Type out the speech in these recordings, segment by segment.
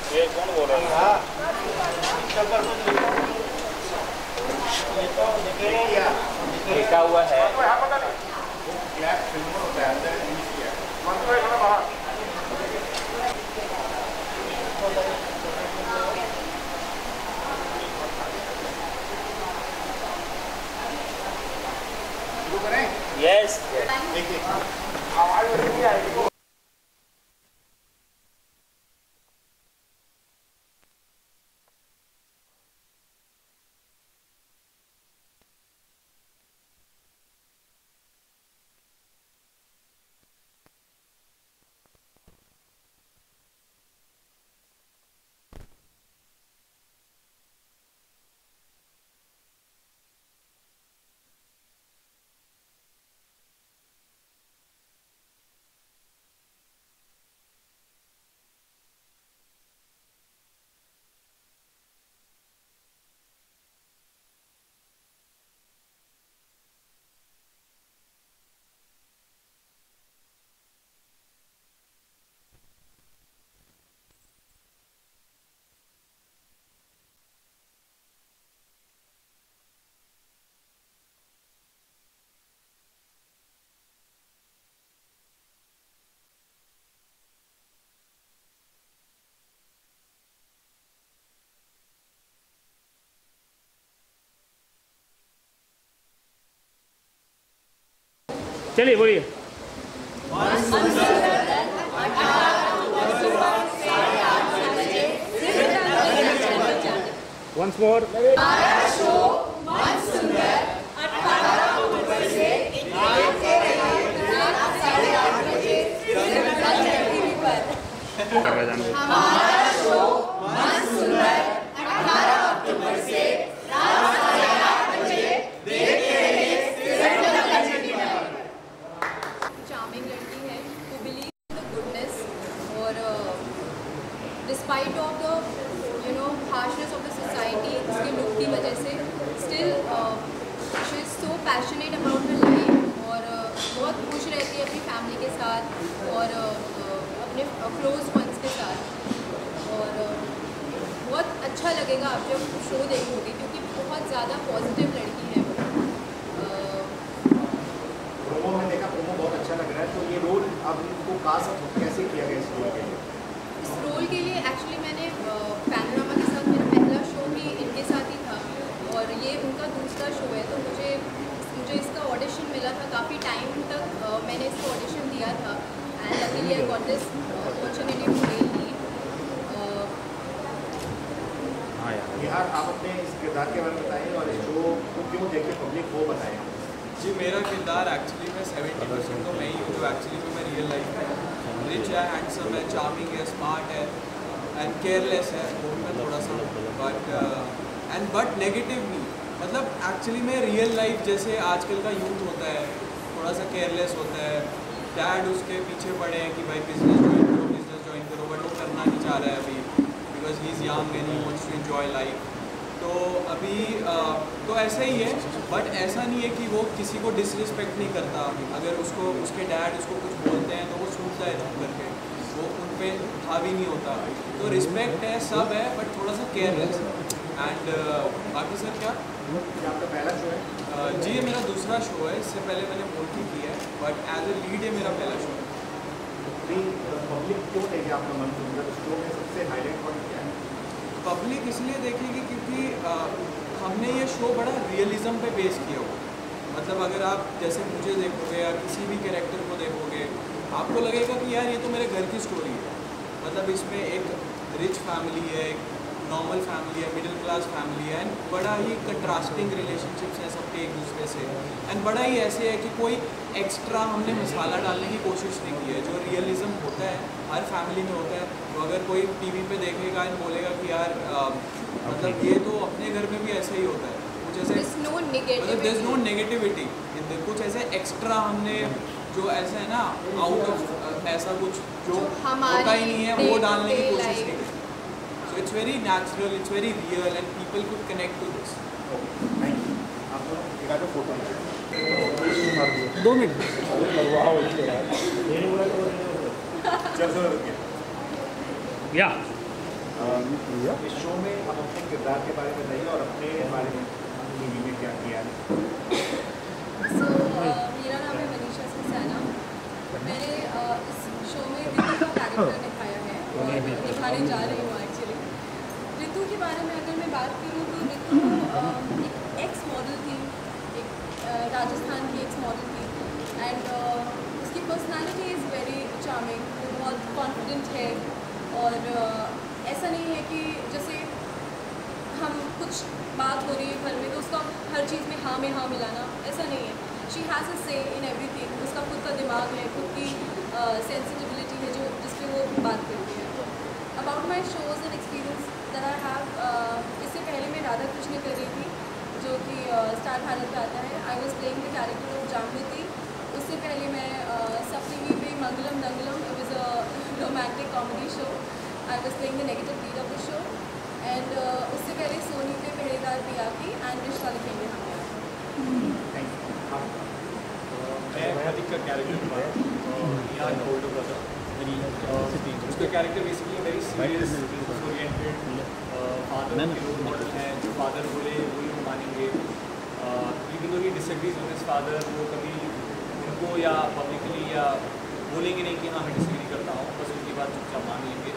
ये कौन बोल रहा है? लिखा हुआ है। Yes. चलिए बोलिए। Once more. हमारा शो मन सुंदर 18 अक्टूबर से देखते रहिए रात 8:30 बजे टीवी पर। हमारा शो मन सुंदर 18 अक्टूबर से रात 8:30 बजे देखते रहिए टीवी पर। चार्मिंग लड़की है who believes in the goodness और despite of the harshness of the society, उसके लुक की वजह से still she is so passionate about her life और बहुत खुश रहती है अपनी फैमिली के साथ और अपने क्लोज वंस के साथ और बहुत अच्छा लगेगा आप जब शो देखोगे क्योंकि बहुत ज़्यादा पॉजिटिव लड़की है वो। प्रोमो में देखा, प्रोमो बहुत अच्छा लग रहा है। तो ये रोल अब इनको कास्ट कैसे किया गया इस रोल के लिए? इस रोल के लिए एक्चुअली मैंने पैनोरामा के साथ मेरा पहला शो भी इनके साथ ही था और ये उनका दूसरा शो है। तो मुझे इसका ऑडिशन मिला था, काफ़ी टाइम तक मैंने इसका ऑडिशन दिया था and luckily I got this opportunity to play lead. यार आप अपने इस किरदार के बारे में बताएं और इस शो को क्यों देखे पब्लिक को बताएं। जी मेरा किरदार एक्चुअली में 70% तो मैं ही हूँ जो एक्चुअली में मैं रियल लाइफ में रिच है, हैंडसम है, चार्मिंग है, स्मार्ट है एंड केयरलेस है वो भी मैं थोड़ा सा बट नेगेटिव नहीं। मतलब एक्चुअली में रियल लाइफ जैसे आजकल का यूथ होता है थोड़ा सा केयरलेस होता है। डैड उसके पीछे पड़े हैं कि भाई बिजनेस ज्वाइन करो बट वो करना नहीं चाह रहा है अभी because he is young and he wants to enjoy life. तो अभी तो ऐसा ही है बट ऐसा नहीं है कि वो किसी को डिसरिस्पेक्ट नहीं करता। अगर उसको उसके डैड उसको कुछ बोलते हैं तो वो सुनता है चुप करके, वो उन पर हावी नहीं होता। तो रिस्पेक्ट है, सब है बट थोड़ा सा केयरलेस एंड बाकी सर क्या आपका पहला शो है? जी ये मेरा दूसरा शो है, इससे पहले मैंने बोल्टी की है बट एज ए लीड ये मेरा पहला शो है। पब्लिक क्यों देगी आपका मन सुंदर शो में सबसे हाईलाइट पॉइंट क्या है? पब्लिक इसलिए देखेगी क्योंकि हमने ये शो बड़ा रियलिज्म पे बेस किया हुआ। मतलब अगर आप जैसे मुझे देखोगे या किसी भी कैरेक्टर को देखोगे आपको लगेगा कि यार ये तो मेरे घर की स्टोरी है। मतलब इसमें एक रिच फैमिली है, एक नॉर्मल फैमिली है, मिडिल क्लास फैमिली है एंड बड़ा ही कंट्रास्टिंग रिलेशनशिप्स हैं सबके एक दूसरे से एंड बड़ा ही ऐसे है कि कोई एक्स्ट्रा हमने मसाला डालने की कोशिश नहीं की है। जो रियलिज्म होता है हर फैमिली में होता है। तो अगर कोई टीवी पे देखेगा एंड बोलेगा कि यार मतलब ये तो अपने घर में भी ऐसे ही होता है कुछ ऐसे मतलब देयर इज नो नेगेटिविटी, कुछ ऐसे एक्स्ट्रा हमने जो ऐसा है ना आउट ऑफ ऐसा कुछ जो होता ही नहीं है वो डालने की कोशिश नहीं की। So it's very natural, it's very real and people could connect to this. आप लोग फोटो 2 मिनट चल या इस शो में आप अपने किरदार के बारे में बताइए और अपने बारे में टीवी में क्या किया है। मेरा नाम है मनीषा सैना। मैंने इस शो में ऋतु का कैरेक्टर निभाया है और निभाने जा रही हूँ एक्चुअली। ऋतु के बारे में अगर मैं बात करूँ तो ऋतु एक एक्स मॉडल थी, एक राजस्थान की एक्स मॉडल थी एंड उसकी पर्सनालिटी इज़ वेरी चार्मिंग। वो बहुत कॉन्फिडेंट है और ऐसा नहीं है कि जैसे हम कुछ बात हो रही है घर में तो उसका हर चीज़ में हाँ मिलाना, ऐसा नहीं है। शी हैज़ अ से इन एवरीथिंग। उसका खुद का दिमाग है, खुद की सेंसिटिविटी है जो जिसपे वो बात करती है। About my shows and experience that I have, इससे पहले मैं राधा कृष्ण कर रही थी जो कि स्टार भारत पे आता है। I was playing the character of Jagriti. उससे पहले मैं सब टीवी पे Mangalam Dangalam, it was a romantic comedy show. I was playing the negative lead of the show and उससे पहले सोनी पे पहरेदार पिया की एंड रिश्ता लिखेंगे हम। मैं प्रतीक का कैरेक्टर यहाँ ओल्डर ब्रदर। उसका character basically very serious oriented father के रोल मॉडल हैं। जो फादर बोले वही वो मानेंगे। Even though he disagrees with his father, वो कभी उनको या पब्लिकली या बोलेंगे नहीं कि हाँ मैं डिसएग्री करता हूँ, बस उनकी बात चुपचाप मान लेंगे।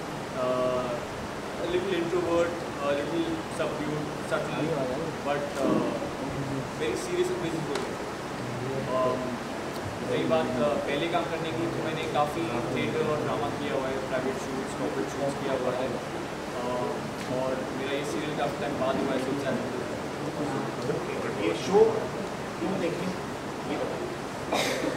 Little introvert, little subdued, subtle, but very serious and busy. रही बात पहले काम करने की, तो मैंने काफ़ी थिएटर और ड्रामा किया हुआ है, प्राइवेट शूट्स, कॉर्पोरेट शूट्स किया हुआ है और मेरा ये सीरियल काफ़ी टाइम बाद हुआ है सोचा। ये शो क्यों देखें ये बताइए।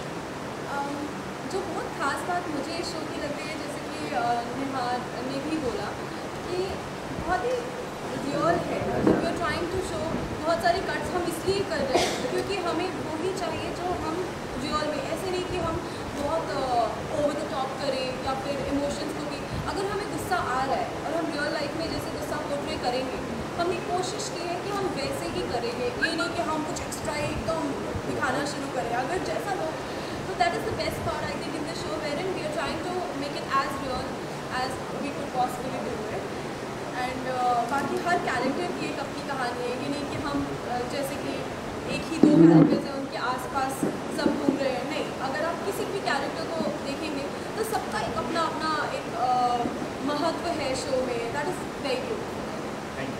जो बहुत ख़ास बात मुझे इस शो की लगती है, जैसे कि निहार ने भी बोला कि बहुत ही रियल है। We are trying to show बहुत सारी कट्स हम इसलिए कर रहे हैं क्योंकि हमें वो ही चाहिए जो हम रियल में, ऐसे नहीं कि हम बहुत ओवर द टॉप करें या फिर इमोशंस को भी। अगर हमें गुस्सा आ रहा है और हम रियल लाइफ में जैसे गुस्सा पोर्ट्रे करेंगे, हमने कोशिश की है कि हम वैसे ही करेंगे, ये नहीं कि हम कुछ एक्स्ट्रा एकदम दिखाना शुरू करें। अगर जैसा लोग, तो that is the best part I think in the show, wherein we are trying to make it as real as we could possibly do it. And बाकी हर कैरेक्टर की एक अपनी कहानी है। ये नहीं कि हम जैसे कि एक ही दो कैरेक्टर्स हैं उनके आसपास सब घूम रहे हैं, नहीं। अगर आप किसी भी कैरेक्टर को देखेंगे तो सबका एक अपना अपना एक महत्व है शो में। That is very good. Thank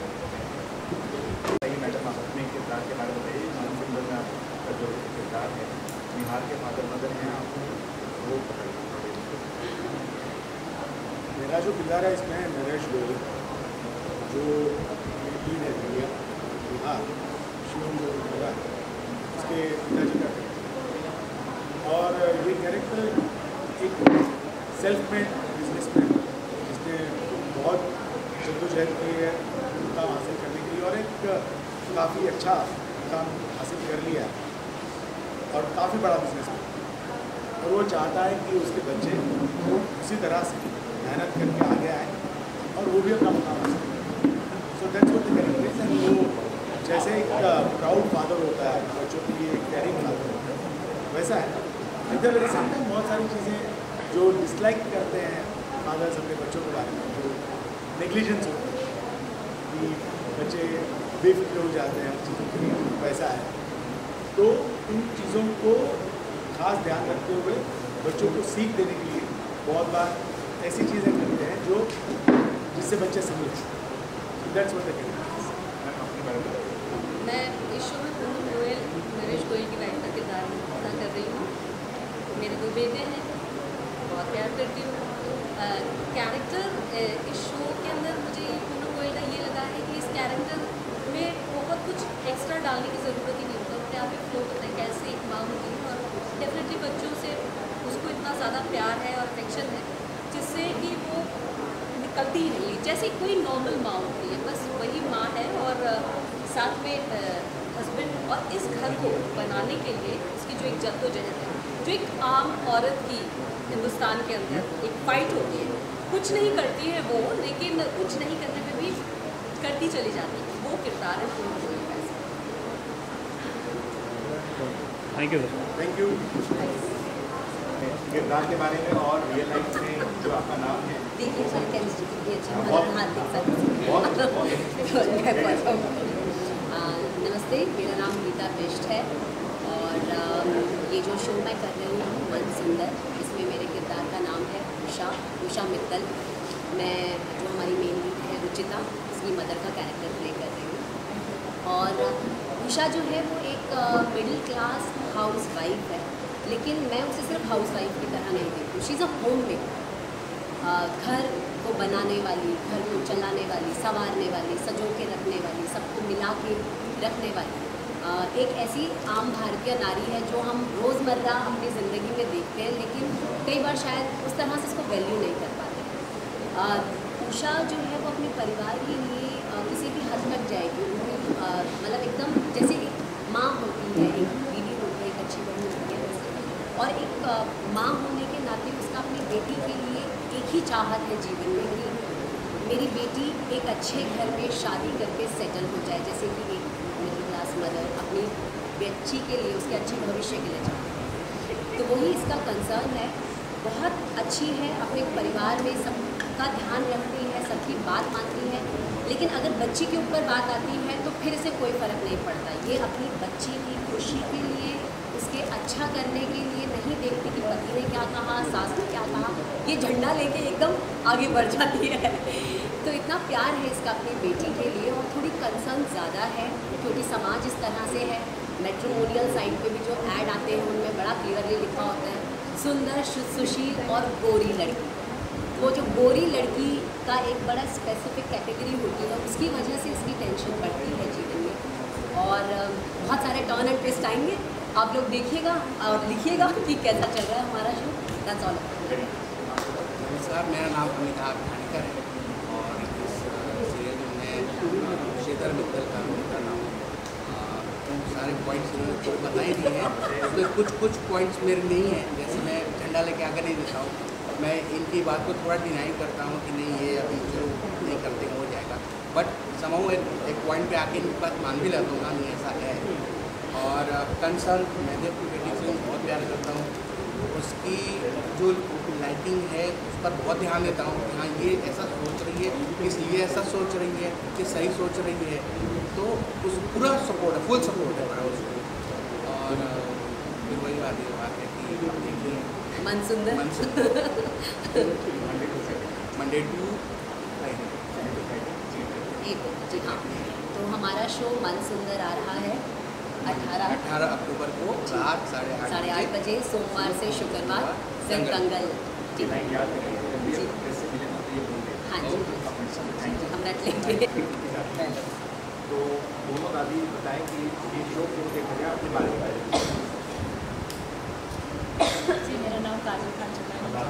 you. Madam आप अपने किरदार के बारे में बताइए। सुंदर में आपका जो किरदार है, निहार के फादर मदर हैं, आप वो बताइए। मेरा जो किरदार है इसमें नरेश गोयल, जो लीड है भैया बिहार, शिवम जो मेरा है उसके पिताजी का कैरेक्टर। और ये कैरेक्टर एक सेल्फ मेड बिजनेसमैन जिसने बहुत जद्दोजहद की है काम हासिल करने के लिए और एक काफ़ी अच्छा काम हासिल कर लिया है और काफ़ी बड़ा बिजनेसमैन। और वो चाहता है कि उसके बच्चे उसी तरह से मेहनत करके आगे आए और वो भी अपना मुकाम हासिल करें। So that's what the character is. And वो जैसे एक प्राउड फादर होता है, बच्चों के लिए एक केयरिंग फादर होता है, वैसा है। इधर मेरे सामने बहुत सारी चीज़ें जो डिसलाइक करते हैं फादर्स अपने बच्चों के बारे में, जो नेग्लिजेंस होती है कि बच्चे बेफिक्र हो जाते हैं चीज़ों के लिए, वैसा है। तो इन चीज़ों को खास ध्यान रखते हुए बच्चों को सीख देने के लिए बहुत बार ऐसी चीज़ें करते हैं जो जिससे बच्चे समझ। That's what the character is. अपने बारे में मैं इस शो में नरेश गोयल की वाइफ का किरदार अदा कर रही हूँ। मेरे दो बेटे हैं, बहुत प्यार करती हूँ। कैरेक्टर इस शो के अंदर मुझे पूनम गोयल का ये लगा है कि इस कैरेक्टर में बहुत कुछ एक्स्ट्रा डालने की ज़रूरत ही नहीं होता, अपने आप ही फ्लो होता है कैसे एक माँ होती है। और डेफिनेटली बच्चों से उसको इतना ज़्यादा प्यार है और अफेक्शन है जिससे कि वो निकलती ही नहीं, जैसे कोई नॉर्मल माँ होती है, बस वही माँ है। और साथ में हस्बैंड, और इस घर को बनाने के लिए उसकी जो एक जद्दोजहद है, जो एक आम औरत की हिंदुस्तान के अंदर एक फाइट होती है। कुछ नहीं करती है वो, लेकिन कुछ नहीं करने में भी करती चली जाती है, वो किरदार है पूर्ण गोयल का। Thank you sir. Thank you. किरदार के बारे में और रियल लाइफ में जो आपका नाम है। देखिए सर केमिस्ट्री कितनी अच्छी बहुत- हाथ देख सकते नमस्ते, मेरा नाम गीता बिष्ट है और ये जो शो मैं कर रही हूँ मन सुंदर, इसमें मेरे किरदार का नाम है उषा मित्तल। मैं जो हमारी मेन लीड है रुचिता, उसकी मदर का कैरेक्टर प्ले कर रही हूँ। और उषा जो है वो एक मिडिल क्लास हाउस वाइफ है, लेकिन मैं उसे सिर्फ हाउस वाइफ की तरह नहीं देखती हूँ। She is a homemaker, घर को बनाने वाली, घर को चलाने वाली, संवारने वाली, सजो के रखने वाली, सबको मिला के रखने वाली एक ऐसी आम भारतीय नारी है जो हम रोज़मर्रा अपनी ज़िंदगी में देखते हैं, लेकिन कई बार शायद उस तरह से उसको वैल्यू नहीं कर पाते। उषा जो है वो अपने परिवार के लिए किसी भी हद तक जाएगी। मतलब एकदम जैसे एक माँ होती है, एक बीवी होती है, एक अच्छी बहू होती है, और एक माँ होने के नाते उसका अपनी बेटी के लिए एक ही चाहत है जीवन में कि मेरी बेटी एक अच्छे घर में शादी करके सेटल हो जाए, जैसे कि एक मिडिल क्लास मदर अपनी बच्ची के लिए, उसके अच्छे भविष्य के लिए चाहती है। तो वही इसका कंसर्न है। बहुत अच्छी है, अपने परिवार में सबका ध्यान रखती है, सबकी बात मानती है, लेकिन अगर बच्ची के ऊपर बात आती है तो फिर इसे कोई फ़र्क नहीं पड़ता। ये अपनी बच्ची की खुशी के लिए, उसके अच्छा करने के लिए नहीं देखती कि पति ने क्या कहा, सास ने क्या कहा, ये झंडा लेके एकदम आगे बढ़ जाती है। तो इतना प्यार है इसका अपनी बेटी के लिए, और थोड़ी कंसर्न ज़्यादा है क्योंकि समाज इस तरह से है। मैट्रिमोनियल साइट पे भी जो ऐड आते हैं उनमें बड़ा क्लियरली लिखा होता है सुंदर, सुशील और गोरी लड़की। वो जो गोरी लड़की का एक बड़ा स्पेसिफिक कैटेगरी होती है, उसकी वजह से इसकी टेंशन बढ़ती है जीवन में। और बहुत सारे टर्न एंड ट्विस्ट आएंगे, आप लोग देखिएगा और लिखिएगा कि कैसा चल रहा है हमारा शो। That's all. नमस्कार, मेरा नाम अमिताभ खानीकर है और इस सीरियल में मैं शेतर मित्तल का रोल कर रहा हूँ। सारे पॉइंट्स तो बता ही दिए हैं, उसमें कुछ पॉइंट्स मेरे नहीं हैं, जैसे मैं झंडा लेके आगे नहीं देता हूँ। मैं इनकी बात को थोड़ा डिनाई करता हूँ कि नहीं, ये अभी जो नहीं करते हो जाएगा, बट समाऊ एक पॉइंट पे आके इनकी बात मान भी लेता हूँ, नहीं ऐसा है। और कंसर्न, मैं जब बेटी से बहुत प्यार करता हूँ, उसकी जो लाइटिंग है उस पर बहुत ध्यान देता हूँ कि हाँ ये ऐसा सोच रही है, इसलिए ऐसा सोच रही है, कि सही सोच रही है, तो उस पूरा सपोर्ट है, फुल सपोर्ट है मेरा उसको। और फिर वही बात है कि देखिए मन सुंदर मंडे टू जी हाँ। तो हमारा शो मन सुंदर आ रहा है 18 अक्टूबर को रात 8:30 बजे, सोमवार से शुक्रवार, फिर दंगल। जी हाँ जी, हम रट लेंगे। तो दोनों दादी बताएं कि ये शो क्यों देखा गया, अपने बारे में बताइए। जी, मेरा नाम काजल खान चंदानी है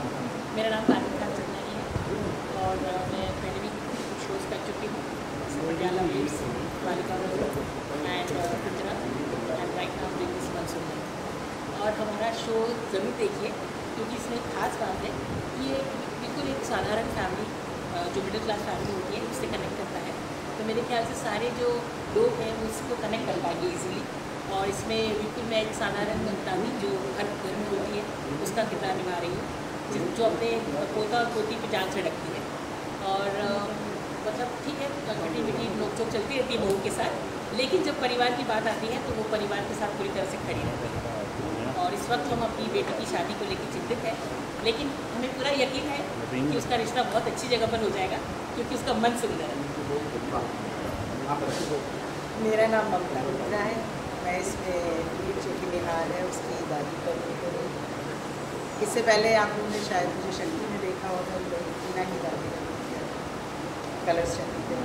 और मैं पहले भी शोज़ कर चुकी हूँ, पटियाला वेव्स, बालिका एंड गुजरा and right now doing this Man Sundar. और हमारा शो ज़रूर देखिए क्योंकि इसमें एक खास बात है कि ये बिल्कुल एक साधारण फैमिली जो मिडिल क्लास फैमिली होती है उससे कनेक्ट करता है। तो मेरे ख्याल से सारे जो लोग हैं वो उसको कनेक्ट कर पाएंगे ईजीली। और इसमें बिल्कुल मैं एक साधारण दादी जो हर घर में होती है उसका किरदार निभा रही हूँ, जो अपने पोता और पोती पे जान से रखती है। और मतलब ठीक है, खटी मीठी नोकझोंक चलती रहती है बहू के साथ, लेकिन जब परिवार की बात आती है तो वो परिवार के साथ पूरी तरह से खड़ी रहती है। और इस वक्त हम अपनी बेटी की शादी को लेकर चिंतित हैं, लेकिन हमें पूरा यकीन है कि उसका रिश्ता बहुत अच्छी जगह पर हो जाएगा क्योंकि उसका मन सुंदर है। मेरा नाम ममता गुप्ता है, मैं इसमें जो कि निहार है उसकी दादी का रोल करूँ। इससे पहले आप लोगों ने शायद मुझे शक्ति में देखा होगा, टीना की दादी का रोल किया कलर्स शक्ति पे।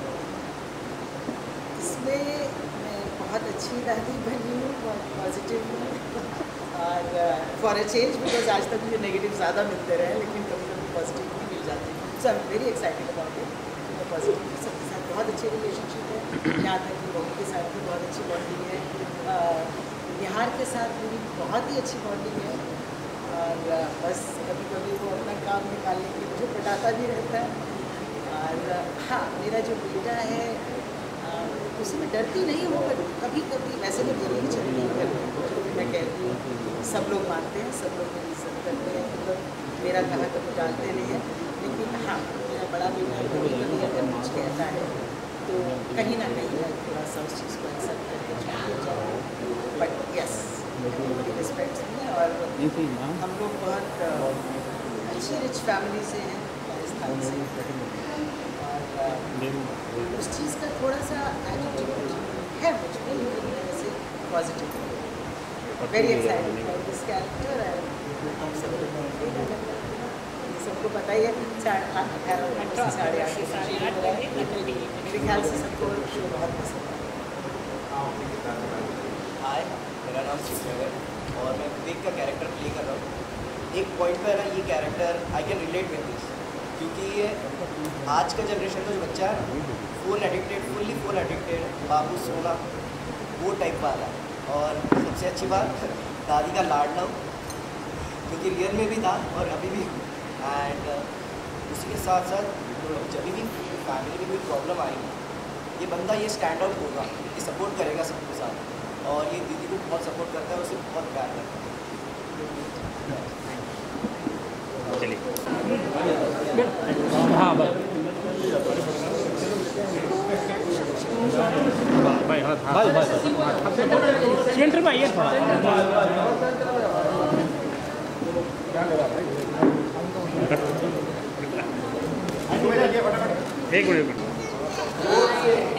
इसमें मैं बहुत अच्छी दादी बनी हूँ, बहुत पॉजिटिव हूँ और फॉर अ चेंज, बिकॉज आज तक मुझे नेगेटिव ज़्यादा मिलते रहे, लेकिन कभी कभी पॉजिटिव भी मिल जाती है। So I am very excited about it. Positive सबके साथ बहुत अच्छी रिलेशनशिप है, यहाँ तक कि बहू के साथ भी बहुत अच्छी बॉन्डिंग है, बिहार के साथ मेरी बहुत ही अच्छी बॉन्डिंग है। और बस कभी कभी वो अपना काम निकालने के लिए मुझे पटाता भी रहता है। और हाँ, मेरा जो बेटा है उसमें डरती नहीं हूँ, पर कभी कभी वैसे तो बोलनी चाहिए, मैं कहती हूँ सब लोग मानते हैं, सब लोग मेरी इज्जत करते हैं, मतलब मेरा कहा कभी डालते नहीं है। लेकिन हाँ, मेरा बड़ा बेटा कभी कभी अगर कुछ कहता है तो कहीं ना कहीं मैं थोड़ा सा उस चीज़ को एक्सेप्ट करके, बट यस रिस्पेक्ट में। और हम लोग बहुत अच्छी रिच फैमिली से हैं, राजस्थान से, और उस चीज़ का थोड़ा सा एटीट्यूड है मुझ में, लेकिन वैसे positive. Very excited for this character and हम सब सबको पता ही है 8:30 साढ़े 8 मेरे ख्याल से सबको शो बहुत पसंद है। हाय, मेरा नाम शिवम है और मैं विवेक का कैरेक्टर प्ले कर रहा हूँ। एक पॉइंट पर है ये character I can relate with this, क्योंकि ये आज का जनरेशन का जो बच्चा है phone addicted, fully phone addicted, बाबू सोना वो टाइप वाला है। और सबसे अच्छी बात दादी का लाडला हूँ, क्योंकि रियल में भी था और अभी भी। एंड उसी के साथ साथ जब भी फैमिली में कोई प्रॉब्लम आएगी, ये बंदा ये स्टैंड आउट होगा, ये सपोर्ट करेगा सबके साथ, और ये दीदी को बहुत सपोर्ट करता है, उसे बहुत प्यार करता है। चलिए हाँ बस सेंटर में आइए थोड़ा। एक मिनट